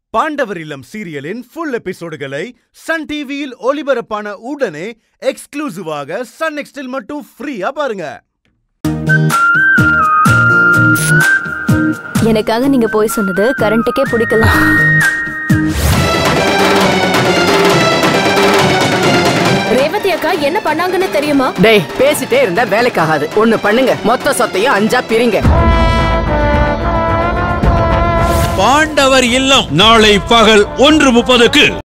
பாண்டவர் இல்லம் சீரியலின் full எபிசோடுகளை Sun டிவியில் ஒளிபரப்பான உடனே எக்ஸ்க்ளூசிவாக சன் நெக்ஸ்டில் மட்டும் ஃப்ரீயா பாருங்க. எனக்காக நீங்க போய் சொன்னது கரண்ட்டுக்கே பிடிக்கல. ரேவதி அக்கா என்ன பண்ணாங்கன்னு தெரியுமா? டேய், பேசிட்டே இருந்தா வேலைக்காகாது. ஒண்ணு பண்ணுங்க, மொத்த சொத்தையும் 5ஆ பிரிங்க. பாண்டவர் இல்லம் நாளை பகல் 1:30க்கு.